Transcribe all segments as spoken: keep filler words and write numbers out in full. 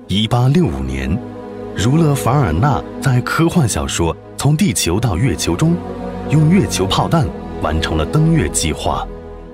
一八六五年，儒勒·凡尔纳在科幻小说《从地球到月球》中，用月球炮弹完成了登月计划。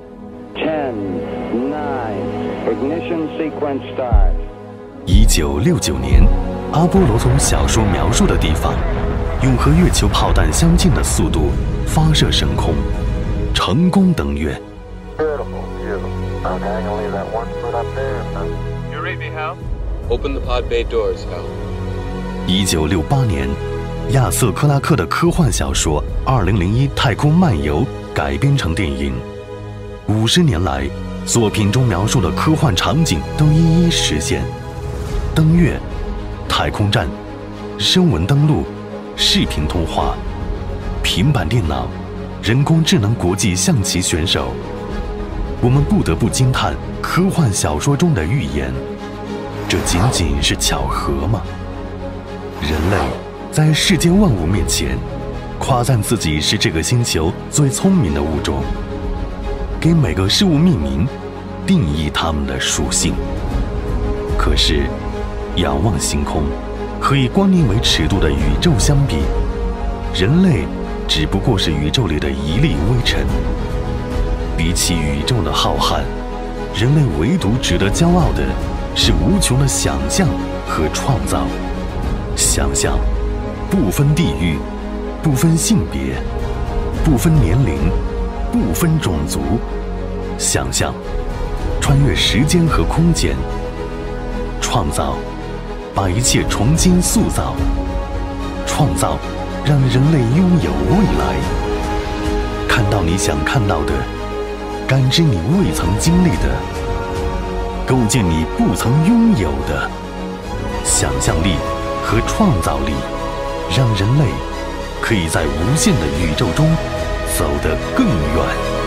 ten, nine, ignition sequence start. 一九六九年，阿波罗从小说描述的地方，用和月球炮弹相近的速度发射升空，成功登月。 Beautiful, beautiful. Okay, I can leave that one foot up there. You read me, Hal? Open the pod bay doors, Hal. 一九六八年，亚瑟·克拉克的科幻小说《二零零一太空漫游》改编成电影。五十年来，作品中描述的科幻场景都一一实现：登月、太空站、声纹登录、视频通话、平板电脑、人工智能国际象棋选手。我们不得不惊叹科幻小说中的预言。这仅仅是巧合吗？人类在世间万物面前，夸赞自己是这个星球最聪明的物种，给每个事物命名，定义它们的属性。可是，仰望星空，和以光年为尺度的宇宙相比，人类只不过是宇宙里的一粒微尘。比起宇宙的浩瀚，人类唯独值得骄傲的是无穷的想象和创造。想象不分地域，不分性别，不分年龄，不分种族。想象穿越时间和空间，创造把一切重新塑造，创造让人类拥有未来。看到你想看到的，感知你未曾经历的，构建你不曾拥有的。想象力和创造力，让人类可以在无限的宇宙中走得更远。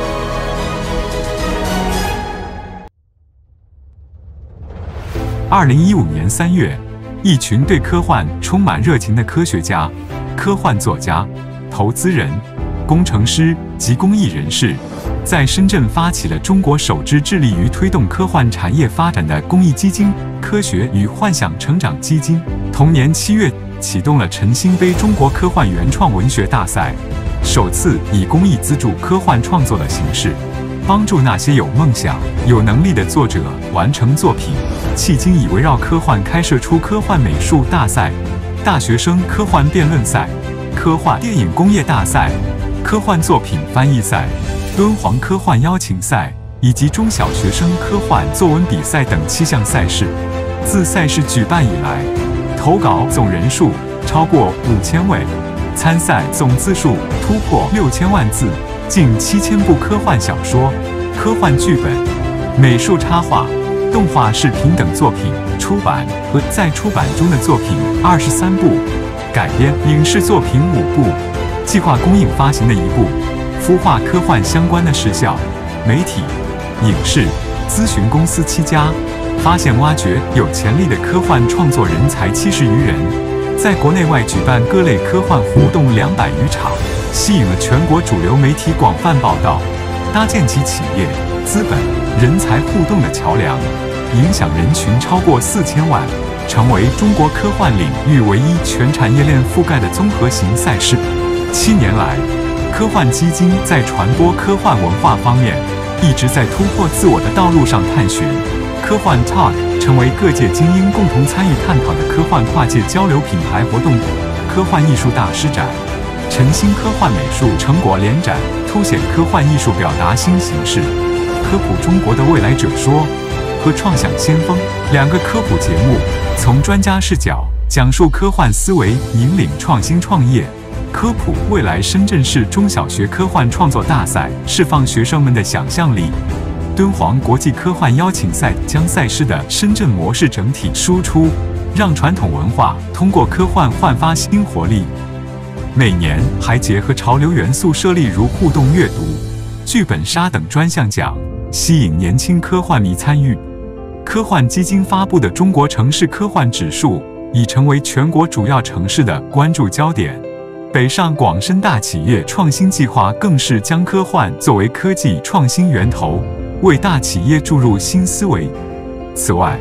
二零一五年三月，一群对科幻充满热情的科学家、科幻作家、投资人、工程师及公益人士，在深圳发起了中国首支致力于推动科幻产业发展的公益基金——科学与幻想成长基金。同年七月，启动了陈星杯中国科幻原创文学大赛，首次以公益资助科幻创作的形式，帮助那些有梦想、有能力的作者完成作品。迄今已围绕科幻开设出科幻美术大赛、大学生科幻辩论赛、科幻电影工业大赛、科幻作品翻译赛、敦煌科幻邀请赛以及中小学生科幻作文比赛等七项赛事。自赛事举办以来，投稿总人数超过五千位，参赛总字数突破六千万字，近七千部科幻小说、科幻剧本、美术插画、动画视频等作品出版和在出版中的作品二十三部，改编影视作品五部，计划公映发行的一部，孵化科幻相关的视效、媒体、影视、咨询公司七家，发现挖掘有潜力的科幻创作人才七十余人，在国内外举办各类科幻活动两百余场，吸引了全国主流媒体广泛报道，搭建起企业、资本、人才互动的桥梁，影响人群超过四千万，成为中国科幻领域唯一全产业链覆盖的综合型赛事。七年来，科幻基金在传播科幻文化方面一直在突破自我的道路上探寻。科幻 Talk 成为各界精英共同参与探讨的科幻跨界交流品牌活动。科幻艺术大师展、晨星科幻美术成果联展，凸显科幻艺术表达新形式。科普中国的未来者说和创想先锋两个科普节目，从专家视角讲述科幻思维，引领创新创业。科普未来深圳市中小学科幻创作大赛，释放学生们的想象力。敦煌国际科幻邀请赛将赛事的深圳模式整体输出，让传统文化通过科幻焕发新活力。每年还结合潮流元素设立如互动阅读、剧本杀等专项奖，吸引年轻科幻迷参与。科幻基金发布的中国城市科幻指数已成为全国主要城市的关注焦点。北上广深大企业创新计划更是将科幻作为科技创新源头，为大企业注入新思维。此外，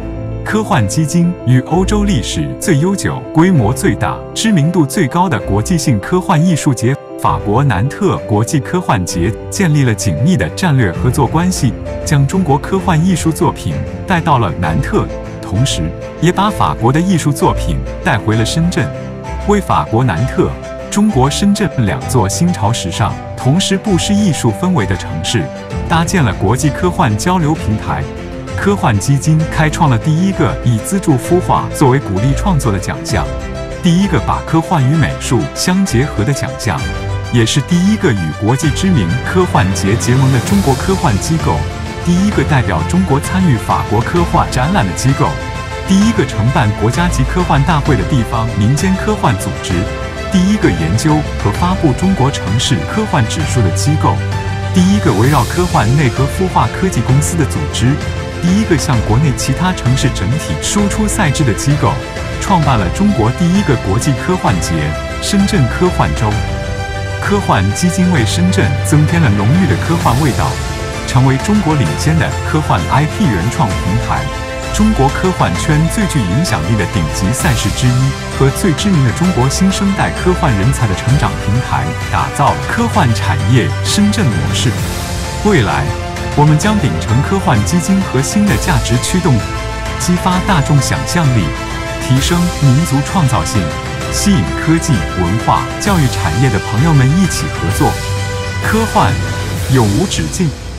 科幻基金与欧洲历史最悠久、规模最大、知名度最高的国际性科幻艺术节——法国南特国际科幻节建立了紧密的战略合作关系，将中国科幻艺术作品带到了南特，同时也把法国的艺术作品带回了深圳，为法国南特、中国深圳两座新潮时尚、同时不失艺术氛围的城市搭建了国际科幻交流平台。科幻基金开创了第一个以资助孵化作为鼓励创作的奖项，第一个把科幻与美术相结合的奖项，也是第一个与国际知名科幻节结盟的中国科幻机构，第一个代表中国参与法国科幻展览的机构，第一个承办国家级科幻大会的地方民间科幻组织，第一个研究和发布中国城市科幻指数的机构，第一个围绕科幻内核孵化科技公司的组织，第一个向国内其他城市整体输出赛制的机构，创办了中国第一个国际科幻节——深圳科幻周。科幻基金为深圳增添了浓郁的科幻味道，成为中国领先的科幻 I P 原创平台，中国科幻圈最具影响力的顶级赛事之一和最知名的中国新生代科幻人才的成长平台，打造科幻产业深圳模式。未来，我们将秉承科幻基金核心的价值驱动，激发大众想象力，提升民族创造性，吸引科技、文化、教育产业的朋友们一起合作。科幻永无止境。